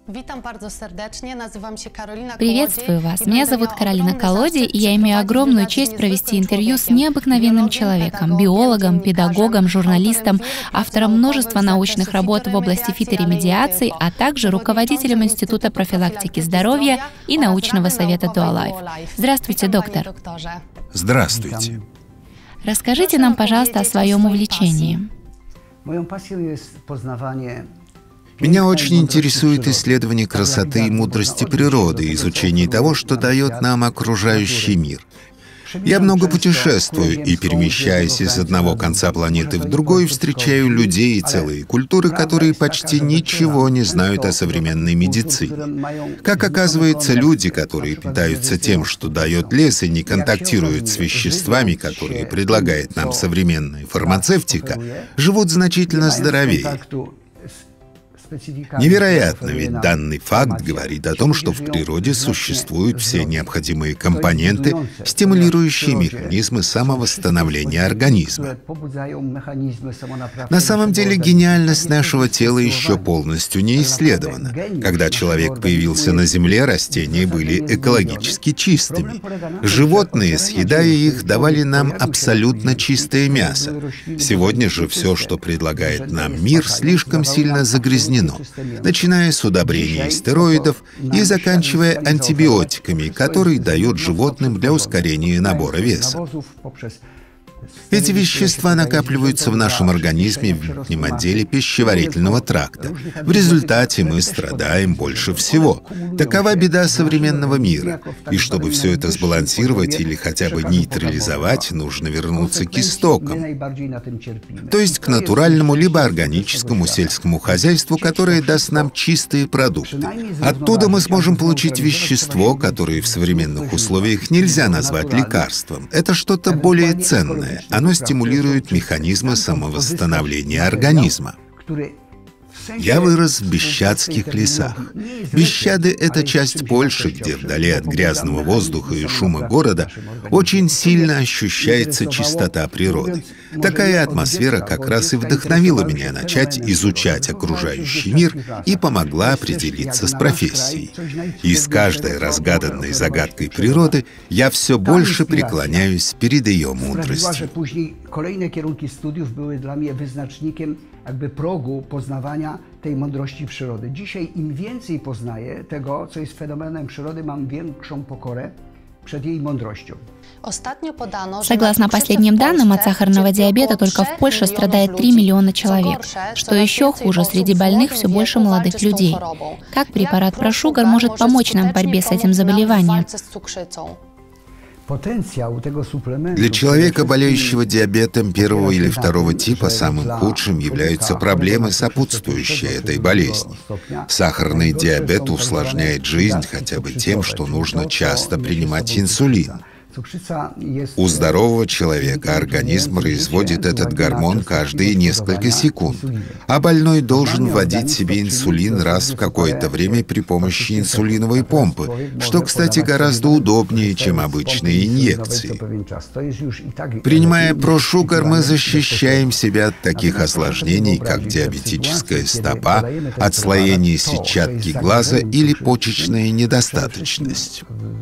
Приветствую вас. Меня зовут Каролина Колоди, и я имею огромную честь провести интервью с необыкновенным человеком, биологом, педагогом, журналистом, автором множества научных работ в области фиторемедиации, а также руководителем Института профилактики здоровья и научного совета Dualife. Здравствуйте, доктор. Здравствуйте. Расскажите нам, пожалуйста, о своем увлечении. Меня очень интересует исследование красоты и мудрости природы, изучение того, что дает нам окружающий мир. Я много путешествую и, перемещаясь из одного конца планеты в другой, встречаю людей и целые культуры, которые почти ничего не знают о современной медицине. Как оказывается, люди, которые питаются тем, что дает лес, и не контактируют с веществами, которые предлагает нам современная фармацевтика, живут значительно здоровее. Невероятно, ведь данный факт говорит о том, что в природе существуют все необходимые компоненты, стимулирующие механизмы самовосстановления организма. На самом деле, гениальность нашего тела еще полностью не исследована. Когда человек появился на Земле, растения были экологически чистыми. Животные, съедая их, давали нам абсолютно чистое мясо. Сегодня же все, что предлагает нам мир, слишком сильно загрязнено, начиная с удобрений стероидов и заканчивая антибиотиками, которые дают животным для ускорения набора веса. Эти вещества накапливаются в нашем организме в верхнем отделе пищеварительного тракта. В результате мы страдаем больше всего. Такова беда современного мира. И чтобы все это сбалансировать или хотя бы нейтрализовать, нужно вернуться к истокам, то есть к натуральному либо органическому сельскому хозяйству, которое даст нам чистые продукты. Оттуда мы сможем получить вещество, которое в современных условиях нельзя назвать лекарством. Это что-то более ценное. Оно стимулирует механизмы самовосстановления организма. Я вырос в Бищадских лесах. Бищады — это часть Польши, где вдали от грязного воздуха и шума города очень сильно ощущается чистота природы. Такая атмосфера как раз и вдохновила меня начать изучать окружающий мир и помогла определиться с профессией. И с каждой разгаданной загадкой природы я все больше преклоняюсь перед ее мудростью. Progu poznawania tej mądrości przyrody. Dzisiaj im więcej poznaję tego, co jest fenomenem przyrody, mam większą pokorę przed jej mądrością. Согласно последним данным, от сахарного диабета только в Польше страдает 3 миллиона человек. Что еще хуже, среди больных все больше молодых людей. Как препарат ProSugar может помочь нам в борьбе с этим заболеванием? Для человека, болеющего диабетом первого или второго типа, самым худшим являются проблемы, сопутствующие этой болезни. Сахарный диабет усложняет жизнь хотя бы тем, что нужно часто принимать инсулин. У здорового человека организм производит этот гормон каждые несколько секунд, а больной должен вводить себе инсулин раз в какое-то время при помощи инсулиновой помпы, что, кстати, гораздо удобнее, чем обычные инъекции. Принимая ProSugar, мы защищаем себя от таких осложнений, как диабетическая стопа, отслоение сетчатки глаза или почечная недостаточность.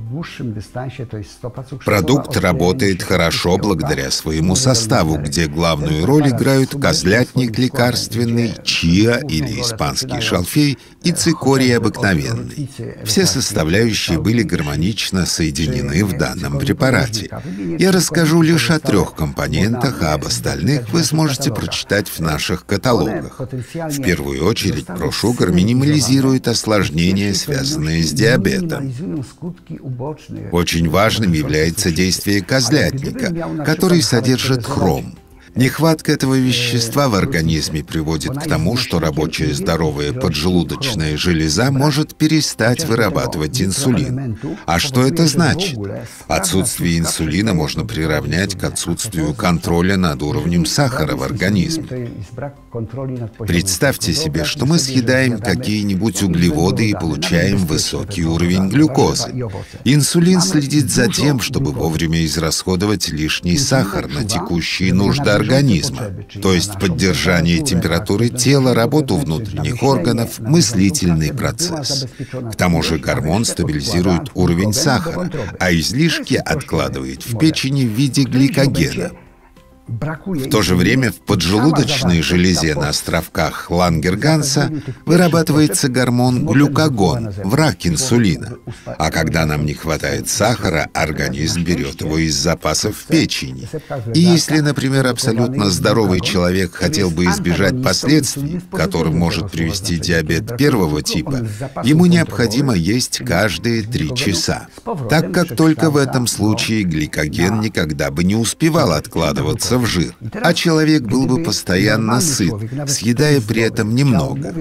Продукт работает хорошо благодаря своему составу, где главную роль играют козлятник лекарственный, чиа или испанский шалфей и цикорий обыкновенный. Все составляющие были гармонично соединены в данном препарате. Я расскажу лишь о 3 компонентах, а об остальных вы сможете прочитать в наших каталогах. В первую очередь, ProSugar минимализирует осложнения, связанные с диабетом. Очень важным является действие козлятника, который содержит хром. Нехватка этого вещества в организме приводит к тому, что рабочая здоровая поджелудочная железа может перестать вырабатывать инсулин. А что это значит? Отсутствие инсулина можно приравнять к отсутствию контроля над уровнем сахара в организме. Представьте себе, что мы съедаем какие-нибудь углеводы и получаем высокий уровень глюкозы. Инсулин следит за тем, чтобы вовремя израсходовать лишний сахар на текущие нужды организма, то есть поддержание температуры тела, работу внутренних органов, мыслительный процесс. К тому же гормон стабилизирует уровень сахара, а излишки откладывает в печени в виде гликогена. В то же время в поджелудочной железе на островках Лангерганса вырабатывается гормон глюкагон, враг инсулина. А когда нам не хватает сахара, организм берет его из запасов в печени. И если, например, абсолютно здоровый человек хотел бы избежать последствий, к которым может привести диабет первого типа, ему необходимо есть каждые 3 часа. Так как только в этом случае гликоген никогда бы не успевал откладываться в жир, а человек был бы постоянно сыт, съедая при этом немного.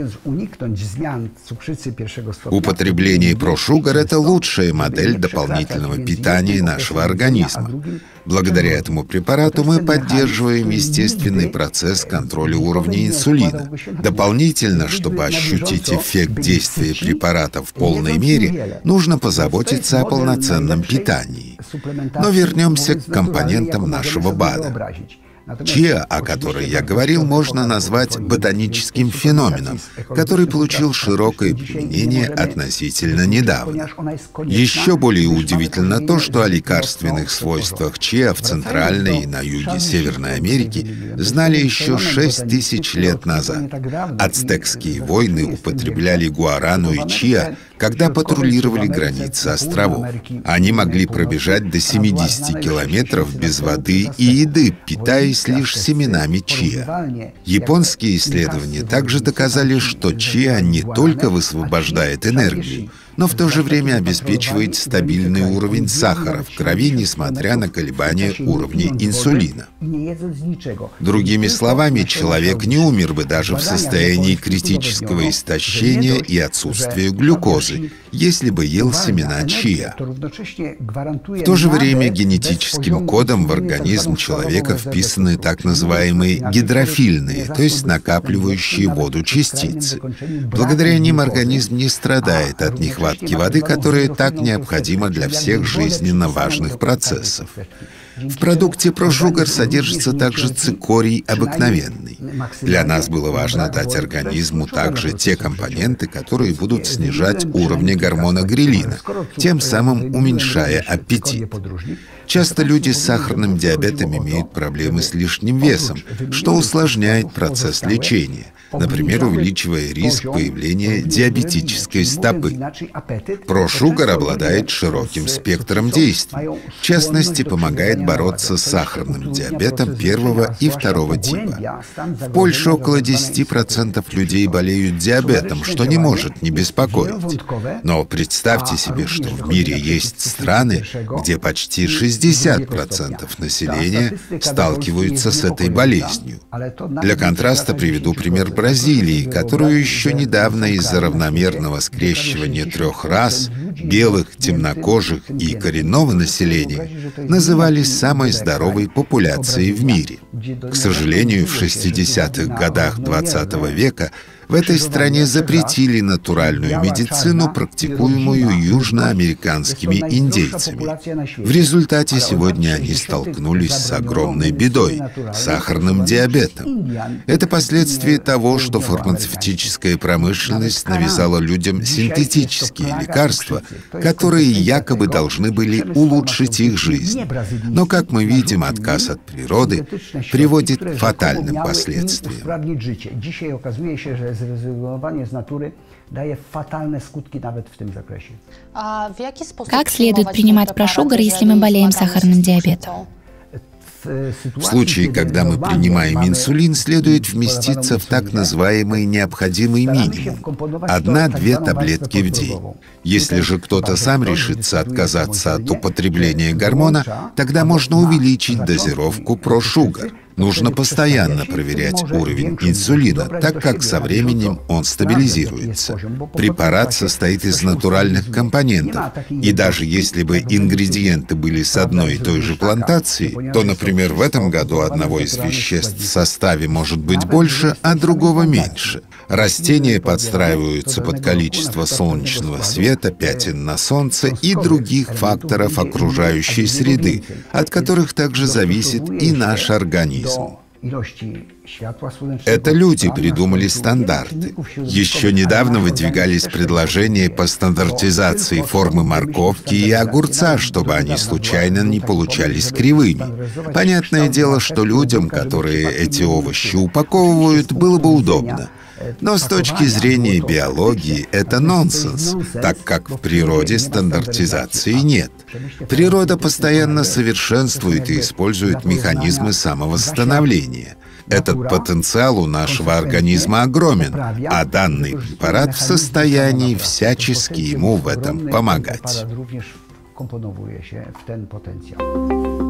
Употребление ProSugar — это лучшая модель дополнительного питания нашего организма. Благодаря этому препарату мы поддерживаем естественный процесс контроля уровня инсулина. Дополнительно, чтобы ощутить эффект действия препарата в полной мере, нужно позаботиться о полноценном питании. Но вернемся к компонентам нашего БАДа. Чиа, о которой я говорил, можно назвать ботаническим феноменом, который получил широкое применение относительно недавно. Еще более удивительно то, что о лекарственных свойствах чиа в Центральной и на юге Северной Америки знали еще 6000 лет назад. Ацтекские воины употребляли гуарану и чиа, когда патрулировали границы островов. Они могли пробежать до 70 километров без воды и еды, питаясь лишь семенами чиа. Японские исследования также доказали, что чиа не только высвобождает энергию, но в то же время обеспечивает стабильный уровень сахара в крови, несмотря на колебания уровня инсулина. Другими словами, человек не умер бы даже в состоянии критического истощения и отсутствия глюкозы, если бы ел семена чиа. В то же время генетическим кодом в организм человека вписаны так называемые гидрофильные, то есть накапливающие воду частицы. Благодаря ним организм не страдает от нехватки воды, которая так необходима для всех жизненно важных процессов. В продукте ProSugar содержится также цикорий обыкновенный. Для нас было важно дать организму также те компоненты, которые будут снижать уровни гормона грелина, тем самым уменьшая аппетит. Часто люди с сахарным диабетом имеют проблемы с лишним весом, что усложняет процесс лечения, например, увеличивая риск появления диабетической стопы. ProSugar обладает широким спектром действий. В частности, помогает бороться с сахарным диабетом первого и второго типа. В Польше около 10% людей болеют диабетом, что не может не беспокоить. Но представьте себе, что в мире есть страны, где почти 60% населения сталкиваются с этой болезнью. Для контраста приведу пример Бразилии, которую еще недавно из-за равномерного скрещивания 3 рас — белых, темнокожих и коренного населения — называли самой здоровой популяцией в мире. К сожалению, в 60-х годах XX века в этой стране запретили натуральную медицину, практикуемую южноамериканскими индейцами. В результате сегодня они столкнулись с огромной бедой — сахарным диабетом. Это последствие того, что фармацевтическая промышленность навязала людям синтетические лекарства, которые якобы должны были улучшить их жизнь. Но, как мы видим, отказ от природы приводит к фатальным последствиям. Zrezygnowanie z natury daje fatalne skutki nawet w tym zakresie. Как следует принимать ProSugar, если мы болеем сахарным диабетом? В случае, когда мы принимаем инсулин, следует вместиться в так называемый необходимый минимум — 1-2 таблетки в день. Если же кто-то сам решится отказаться от употребления гормона, тогда можно увеличить дозировку ProSugar. Нужно постоянно проверять уровень инсулина, так как со временем он стабилизируется. Препарат состоит из натуральных компонентов, и даже если бы ингредиенты были с одной и той же плантации, то, например, в этом году одного из веществ в составе может быть больше, а другого меньше. Растения подстраиваются под количество солнечного света, пятен на солнце и других факторов окружающей среды, от которых также зависит и наш организм. Это люди придумали стандарты. Еще недавно выдвигались предложения по стандартизации формы морковки и огурца, чтобы они случайно не получались кривыми. Понятное дело, что людям, которые эти овощи упаковывают, было бы удобно. Но с точки зрения биологии это нонсенс, так как в природе стандартизации нет. Природа постоянно совершенствует и использует механизмы самовосстановления. Этот потенциал у нашего организма огромен, а данный препарат в состоянии всячески ему в этом помогать.